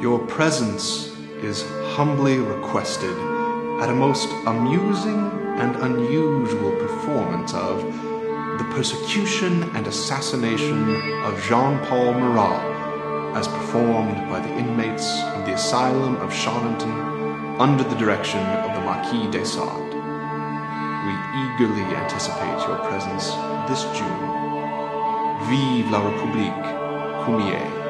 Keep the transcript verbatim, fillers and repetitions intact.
Your presence is humbly requested at a most amusing and unusual performance of The Persecution and Assassination of Jean-Paul Marat, as performed by the inmates of the asylum of Charenton under the direction of the Marquis de Sade. We eagerly anticipate your presence this June. Vive la République, Cumier.